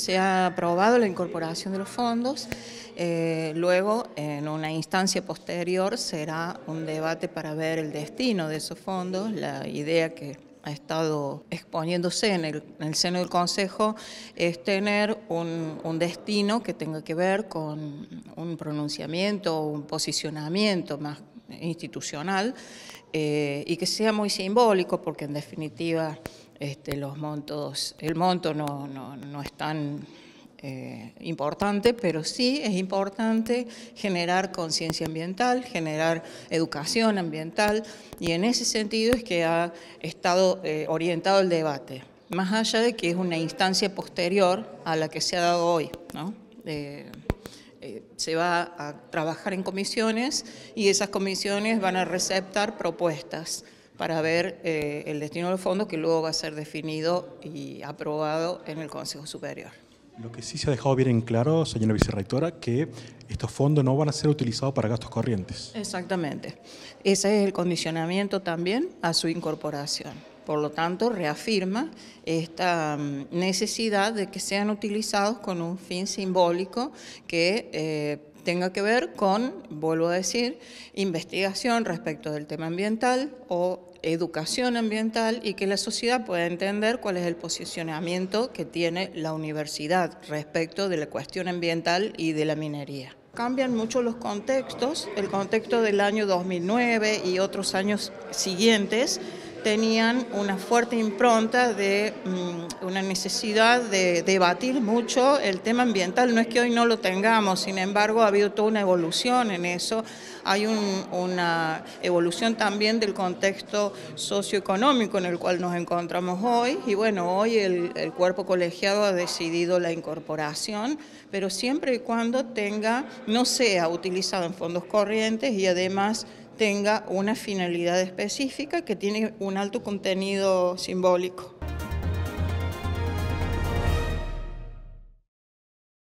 se ha aprobado la incorporación de los fondos. Luego, en una instancia posterior, será un debate para ver el destino de esos fondos. La idea que ha estado exponiéndose en el seno del Consejo es tener un destino que tenga que ver con un pronunciamiento, un posicionamiento más institucional y que sea muy simbólico, porque en definitiva el monto no es tan importante, pero sí es importante generar conciencia ambiental, generar educación ambiental, y en ese sentido es que ha estado orientado el debate, más allá de que es una instancia posterior a la que se ha dado hoy, ¿no? Se va a trabajar en comisiones y esas comisiones van a receptar propuestas para ver el destino del fondo, que luego va a ser definido y aprobado en el Consejo Superior. Lo que sí se ha dejado bien en claro, señora vicerrectora, que estos fondos no van a ser utilizados para gastos corrientes. Exactamente. Ese es el condicionamiento también a su incorporación. Por lo tanto, reafirma esta necesidad de que sean utilizados con un fin simbólico que tenga que ver con, vuelvo a decir, investigación respecto del tema ambiental o educación ambiental, y que la sociedad pueda entender cuál es el posicionamiento que tiene la universidad respecto de la cuestión ambiental y de la minería. Cambian mucho los contextos. El contexto del año 2009 y otros años siguientes tenían una fuerte impronta de una necesidad de debatir mucho el tema ambiental. No es que hoy no lo tengamos, sin embargo ha habido toda una evolución en eso. Hay una evolución también del contexto socioeconómico en el cual nos encontramos hoy, y bueno, hoy el cuerpo colegiado ha decidido la incorporación, pero siempre y cuando no sea utilizado en fondos corrientes y además tenga una finalidad específica que tiene un alto contenido simbólico.